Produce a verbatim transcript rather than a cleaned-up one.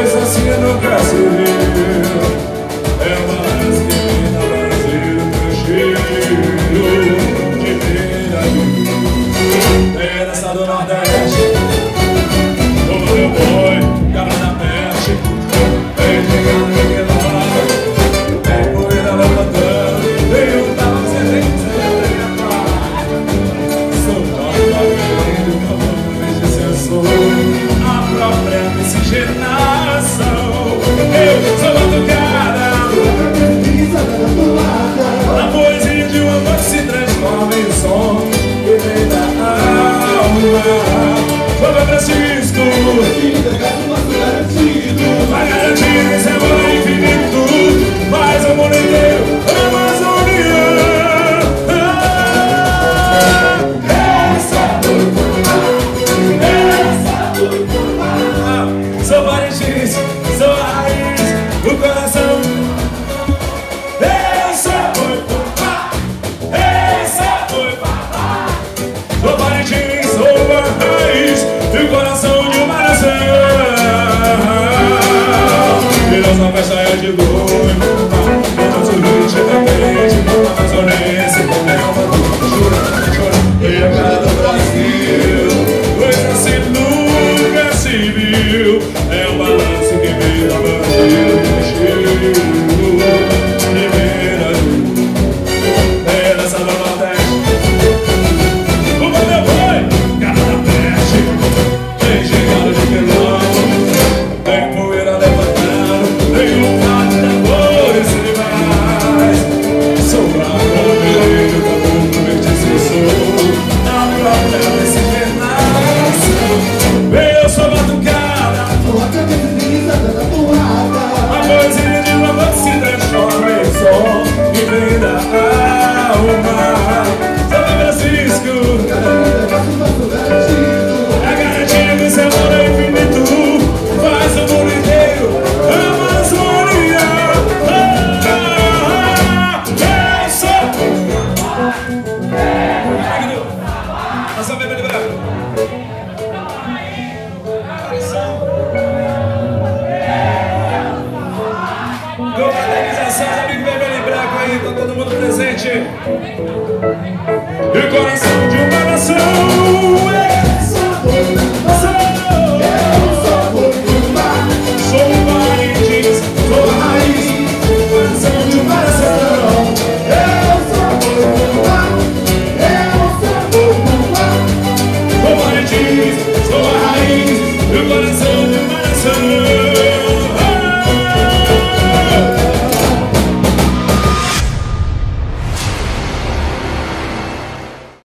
Pois assim nunca se viu. É uma vez que me dá Brasil, meu cheiro de beira-rio. É dança do Nordeste, como meu boi, cara da peste. Vem chegando no quilômetro, vem poeira levantando, vem um tava sedento, sou próprio apelido, como vejo se eu sou a própria miscigenação. Eu sou batucada, a poesia de uma voz se transforma em som que vem da alma. Vamos Francisco, a garantia que seu amor é infinito, mas o mundo inteiro Amazônia. Essa essa sou Parintins, sou a raiz do coração. Essa foi por lá, essa foi pra lá. Sou Parintins, sou a raiz do coração de uma nação. E nossa festa é de boi, o nosso ritmo é quente, o amazonense é uma cultura, e a cara do Brasil, coisa assim nunca se viu. É um balanço que veio da bandeira do cheiro de beira-rio. É dança do Nordeste, o meu boi, cara da peste. Vem chegando de quilômetro, vem poeira levantando, vem um prato de tambores e mais. Sou bravo, vermelho, caboclo, verde, sou a própria miscigenação. Eu sou batucada, a poesia de uma voz se transforma em som que vem da alma. São Francisco, a garantia que seu amor é infinito, faz o mundo inteiro Amazônia. Ah, eu sou nossa bebê de branco. Com a organização do amigo Vermelho e Branco aí, com todo mundo presente. E o coração de uma nação. Sou o Parintins, sou a raiz, o coração de uma nação. Eu sou o Parintins, sou a raiz, o coração